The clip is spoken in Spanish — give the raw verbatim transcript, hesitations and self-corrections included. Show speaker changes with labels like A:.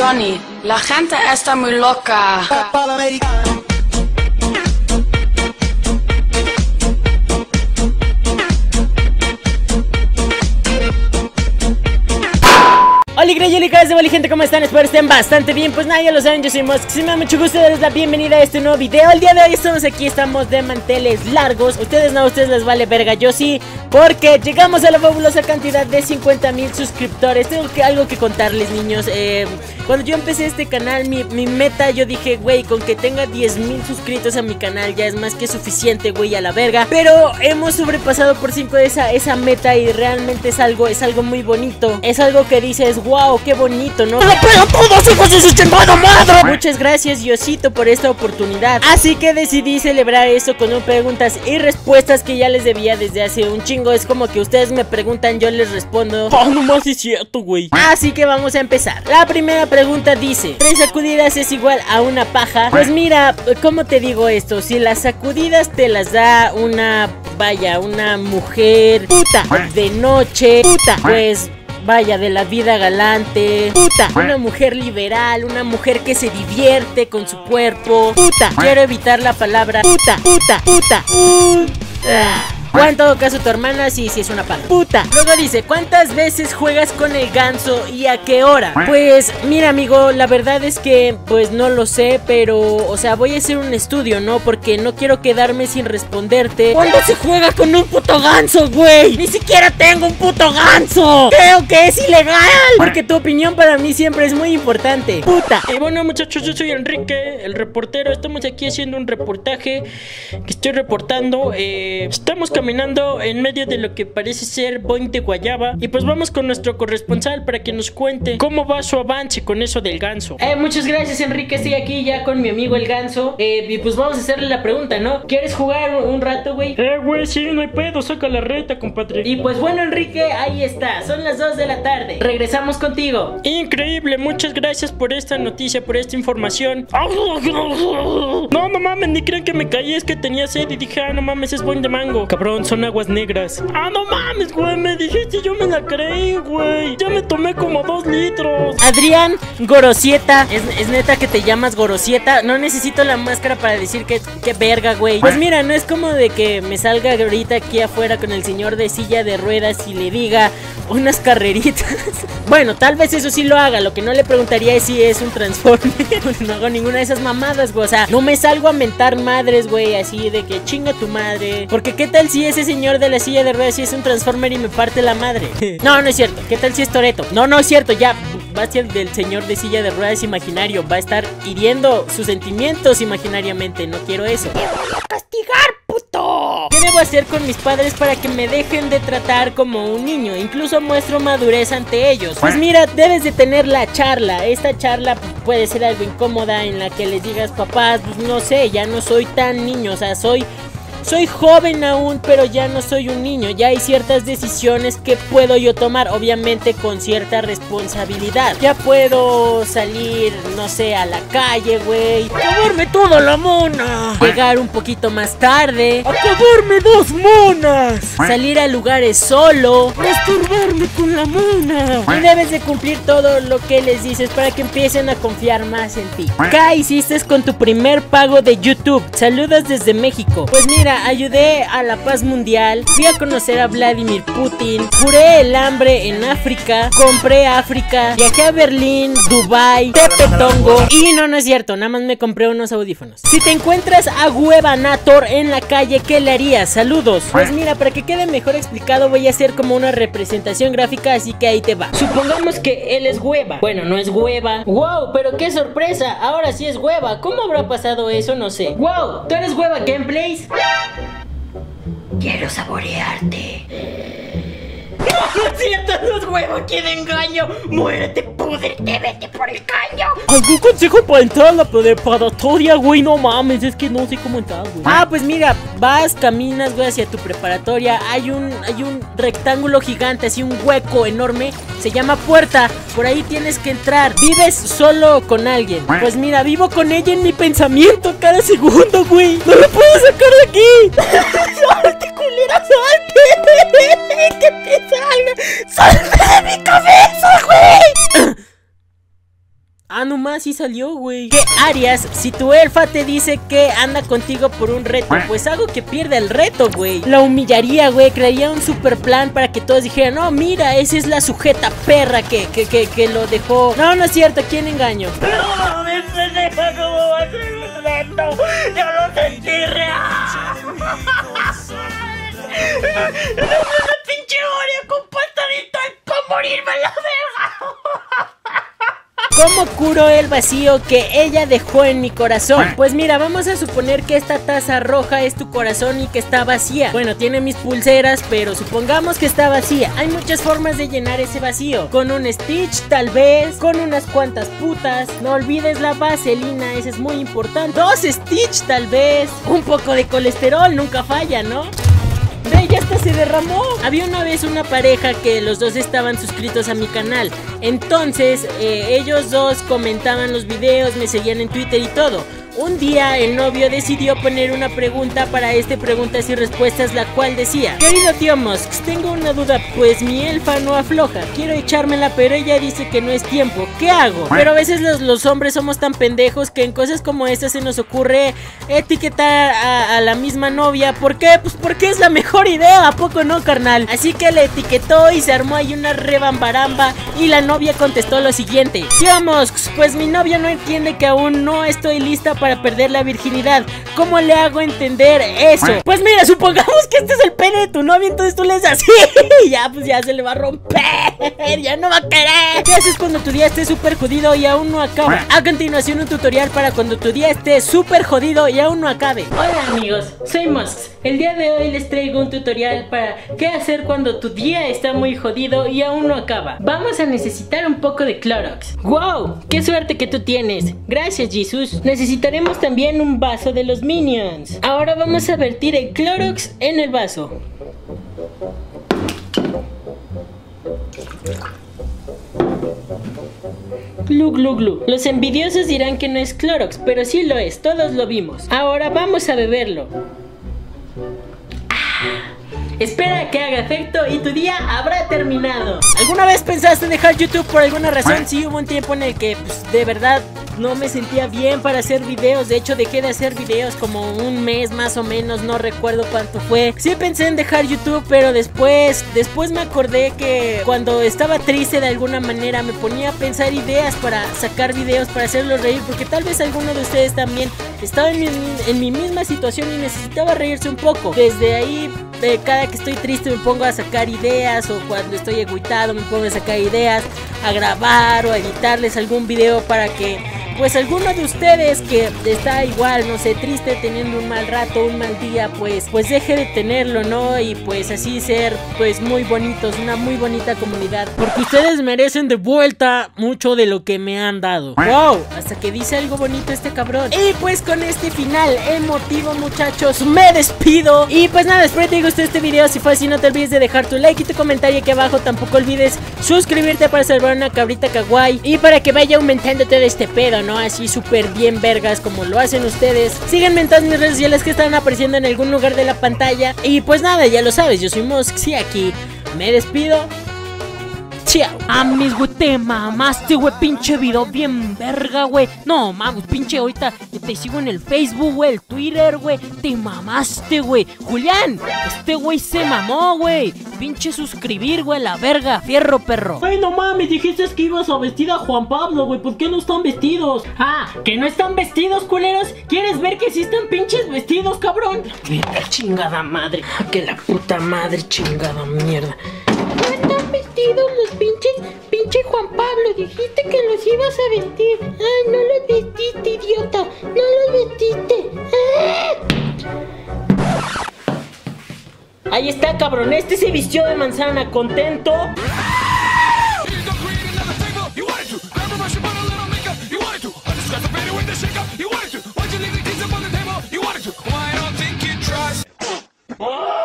A: Johnny, la gente está muy loca.
B: Hola Greyolicadas de Bali, gente, ¿cómo están? Espero estén bastante bien. Pues nada, ya lo saben, yo soy Mosk. Si me da mucho gusto darles la bienvenida a este nuevo video. El día de hoy estamos aquí, estamos de manteles largos. Ustedes no, a ustedes les vale verga, yo sí, porque llegamos a la fabulosa cantidad de cincuenta mil suscriptores. Tengo que, algo que contarles, niños. eh, Cuando yo empecé este canal, mi, mi meta, yo dije, güey, con que tenga diez mil suscritos a mi canal ya es más que suficiente, güey, a la verga. Pero hemos sobrepasado por cinco de esa, esa meta y realmente es algo, es algo muy bonito. Es algo que dices, wow, qué bonito, ¿no? ¡Lo pego todos, hijos de su chingada madre! Muchas gracias, Diosito, por esta oportunidad. Así que decidí celebrar esto con unas preguntas y respuestas que ya les debía desde hace un chingo. Es como que ustedes me preguntan, yo les respondo. Ah, no más es cierto, güey. Así que vamos a empezar. La primera pregunta dice: ¿tres sacudidas es igual a una paja? Pues mira, ¿cómo te digo esto? Si las sacudidas te las da una, vaya, una mujer puta de noche, puta, pues vaya, de la vida galante, puta, una mujer liberal, una mujer que se divierte con su cuerpo, puta, quiero evitar la palabra puta, puta, puta, puta. O en todo caso tu hermana sí, sí es una paja. Puta. Luego dice, ¿cuántas veces juegas con el ganso y a qué hora? Pues mira, amigo, la verdad es que pues no lo sé, pero o sea, voy a hacer un estudio, ¿no? Porque no quiero quedarme sin responderte. ¿Cuándo se juega con un puto ganso, güey? Ni siquiera tengo un puto ganso. Creo que es ilegal, porque tu opinión para mí siempre es muy importante. Puta. Y bueno, muchachos, yo soy Enrique, el reportero. Estamos aquí haciendo un reportaje que estoy reportando. eh, Estamos caminando en medio de lo que parece ser Boing de Guayaba. Y pues vamos con nuestro corresponsal para que nos cuente cómo va su avance con eso del ganso. Eh, muchas gracias, Enrique. Estoy aquí ya con mi amigo el ganso. eh, Y pues vamos a hacerle la pregunta, ¿no? ¿Quieres jugar un, un rato, güey?
C: Eh, güey, sí, no hay pedo, saca la reta, compadre.
B: Y pues bueno, Enrique, ahí está. Son las dos de la tarde. Regresamos contigo.
C: Increíble, muchas gracias por esta noticia, por esta información. No, no mames, ni crean que me caí, es que tenía sed y dije, ah, no mames, es buen de mango. Cabrón, son aguas negras. Ah, no mames, güey, me dijiste, yo me la creí, güey. Ya me tomé como dos litros.
B: Adrián Gorosieta, ¿Es, es neta que te llamas Gorosieta? No necesito la máscara para decir que, que verga, güey. Pues mira, no es como de que me salga ahorita aquí afuera con el señor de silla de ruedas y le diga unas carreritas. Bueno, tal vez eso sí lo haga. Lo que no le preguntaría es si es un transforme. No hago ninguna de esas mamadas, güey. O sea, no me salgo a mentar madres, güey, así de que chinga tu madre. Porque qué tal si ese señor de la silla de ruedas si es un transformer y me parte la madre. No, no es cierto. ¿Qué tal si es Toretto? No, no es cierto. Ya va a ser del señor de silla de ruedas imaginario. Va a estar hiriendo sus sentimientos imaginariamente. No quiero eso. ¡Te voy a castigar, puto! ¿Qué debo hacer con mis padres para que me dejen de tratar como un niño? Incluso muestro madurez ante ellos. Pues mira, debes de tener la charla. Esta charla puede ser algo incómoda en la que les digas, papás, pues no sé, ya no soy tan niño. O sea, soy... Soy joven aún, pero ya no soy un niño. Ya hay ciertas decisiones que puedo yo tomar, obviamente con cierta responsabilidad. Ya puedo salir, no sé, a la calle, güey, acabarme toda la mona. Llegar un poquito más tarde, acabarme dos monas. Salir a lugares solo, masturbarme con la mona. Y debes de cumplir todo lo que les dices para que empiecen a confiar más en ti. ¿Qué hiciste con tu primer pago de YouTube? Saludos desde México. Pues mira, ayudé a la paz mundial, fui a conocer a Vladimir Putin, curé el hambre en África, compré África, viajé a Berlín, Dubai, Tepetongo. Y no, no es cierto, nada más me compré unos audífonos. Si te encuentras a Huevanator en la calle, ¿qué le harías? Saludos. Pues mira, para que quede mejor explicado voy a hacer como una representación gráfica, así que ahí te va. Supongamos que él es Hueva. Bueno, no es Hueva. Wow, pero qué sorpresa, ahora sí es Hueva. ¿Cómo habrá pasado eso? No sé. Wow, ¿tú eres Hueva Gameplays? Quiero saborearte. No, no es cierto, no es huevo, ¡qué de engaño! ¡Muérete, púdrete, vete por el caño!
C: ¿Algún consejo para entrar a la preparatoria, güey? No mames, es que no sé cómo entrar, güey.
B: Ah, pues mira, vas, caminas, güey, hacia tu preparatoria. Hay un, hay un rectángulo gigante, así un hueco enorme. Se llama puerta, por ahí tienes que entrar. ¿Vives solo con alguien? Pues mira, vivo con ella en mi pensamiento cada segundo, güey. ¡No lo puedo sacar de aquí! ¡Salte, culera, salte! ¡Que te salga! ¡Salte de mi cabeza, güey! Ah, harías si tu elfa te dice que anda contigo por un reto? Pues hago que pierda el reto, güey. La humillaría, güey, crearía un super plan para que todos dijeran, no, mira, esa es la sujeta perra que, que, que, que lo dejó. No, no es cierto, ¿quién engaño?
C: No, me pendeja, ¿cómo va a ser un reto? Yo lo sentí real. Una pinche Oreo con patadito al morirme la verga.
B: ¿Cómo curo el vacío que ella dejó en mi corazón? Pues mira, vamos a suponer que esta taza roja es tu corazón y que está vacía. Bueno, tiene mis pulseras, pero supongamos que está vacía. Hay muchas formas de llenar ese vacío. Con un Stitch, tal vez. Con unas cuantas putas. No olvides la vaselina, esa es muy importante. Dos Stitch, tal vez. Un poco de colesterol, nunca falla, ¿no? Ve, ya hasta se derramó. Había una vez una pareja que los dos estaban suscritos a mi canal. Entonces eh, ellos dos comentaban los videos, me seguían en Twitter y todo. Un día el novio decidió poner una pregunta para este preguntas y respuestas, la cual decía: querido tío Musks, tengo una duda, pues mi elfa no afloja, quiero echármela pero ella dice que no es tiempo, ¿qué hago? Pero a veces los, los hombres somos tan pendejos que en cosas como estas se nos ocurre etiquetar a, a la misma novia. ¿Por qué? Pues porque es la mejor idea, ¿a poco no, carnal? Así que le etiquetó y se armó ahí una rebambaramba y la novia contestó lo siguiente: tío Musks, pues mi novia no entiende que aún no estoy lista para perder la virginidad. ¿Cómo le hago entender eso? Pues mira, supongamos que este es el pene de tu novia, entonces tú le das así y ya, pues ya se le va a romper, ya no va a querer. ¿Qué haces cuando tu día esté súper jodido y aún no acaba? A continuación un tutorial para cuando tu día esté súper jodido y aún no acabe. Hola amigos, soy Musks. El día de hoy les traigo un tutorial para qué hacer cuando tu día está muy jodido y aún no acaba. Vamos a necesitar un poco de Clorox. ¡Wow! ¡Qué suerte que tú tienes! Gracias, Jesús. Necesitaremos también un vaso de los Minions. Ahora vamos a vertir el Clorox en el vaso. Glu glu glu. Los envidiosos dirán que no es Clorox, pero sí lo es, todos lo vimos. Ahora vamos a beberlo. Espera a que haga efecto y tu día habrá terminado. ¿Alguna vez pensaste en dejar YouTube por alguna razón? Sí, hubo un tiempo en el que pues, de verdad no me sentía bien para hacer videos. De hecho dejé de hacer videos como un mes más o menos, no recuerdo cuánto fue. Sí pensé en dejar YouTube, pero después Después me acordé que cuando estaba triste de alguna manera me ponía a pensar ideas para sacar videos, para hacerlos reír, porque tal vez alguno de ustedes también estaba en mi, en mi misma situación y necesitaba reírse un poco. Desde ahí eh, cada que estoy triste me pongo a sacar ideas, o cuando estoy agüitado me pongo a sacar ideas, a grabar o a editarles algún video para que pues alguno de ustedes que está igual, no sé, triste, teniendo un mal rato, un mal día, pues pues deje de tenerlo, ¿no? Y pues así ser pues muy bonitos, una muy bonita comunidad, porque ustedes merecen de vuelta mucho de lo que me han dado. Wow, hasta que dice algo bonito este cabrón. Y pues con este final emotivo, muchachos, me despido. Y pues nada, espero que te haya gustado este video. Si fue así, no te olvides de dejar tu like y tu comentario aquí abajo. Tampoco olvides suscribirte para salvar una cabrita kawaii y para que vaya aumentando todo este pedo, ¿no? Así súper bien vergas como lo hacen ustedes. Síganme en todas mis redes sociales que están apareciendo en algún lugar de la pantalla. Y pues nada, ya lo sabes, yo soy Musks y aquí me despido. Chao. Amis, güey, te mamaste, güey, pinche video bien verga, güey. No, mames, pinche, ahorita te sigo en el Facebook, güey, el Twitter, güey. Te mamaste, güey. Julián, este güey se mamó, güey. Pinche suscribir, güey, la verga, fierro, perro.
C: Güey, no mames, dijiste que ibas a vestir a Juan Pablo, güey. ¿Por qué no están vestidos?
B: Ah, ¿que no están vestidos, culeros? ¿Quieres ver que sí están pinches vestidos, cabrón?
C: Mierda, chingada madre. Que la puta madre, chingada mierda.
D: No están vestidos los pinches, pinche Juan Pablo. Dijiste que los ibas a vestir. Ay, no los vestiste, idiota. No los vestiste. ¡Ah!
B: Ahí está, cabrón. Este se vistió de manzana, contento. Oh!